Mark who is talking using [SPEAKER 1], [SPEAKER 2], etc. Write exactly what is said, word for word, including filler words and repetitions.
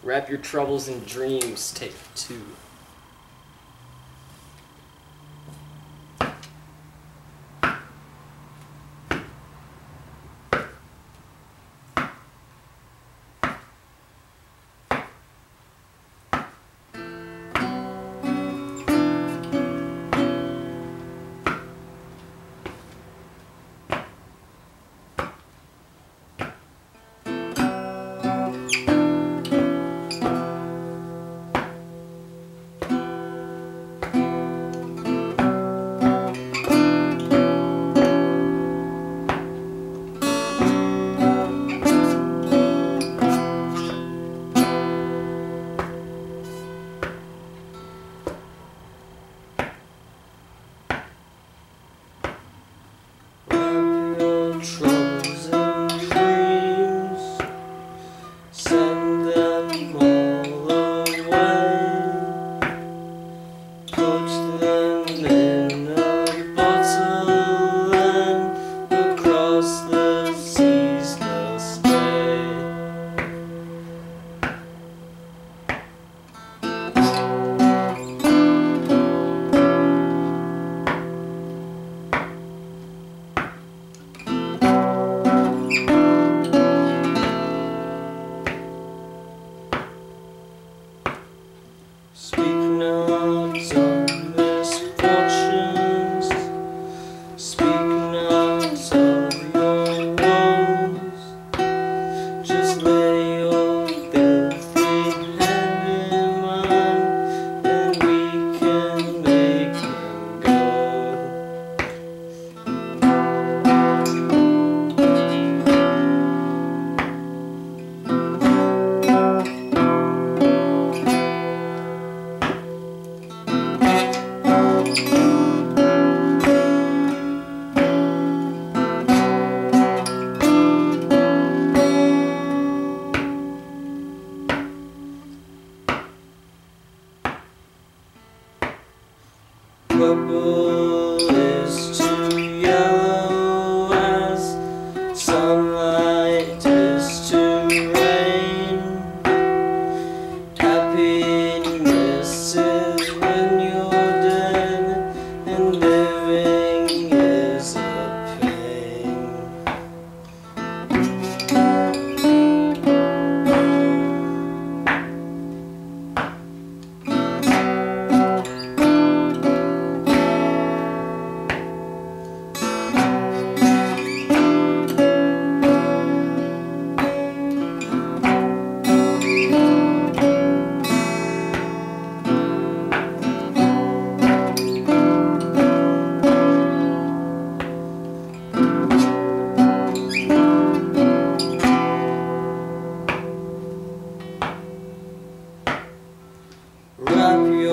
[SPEAKER 1] Wrap Your Troubles in Dreams, take two.
[SPEAKER 2] Troubles and dreams, send them all away, put them in a bottle and across the seas they'll stay. Speak not of misfortunes, speak not of your woes, just lay your filthy hand in mine, and we can make them go. Purple is to yellow as sunlight is to rain. Happiness is when you're dead, and living is a pain. Wrap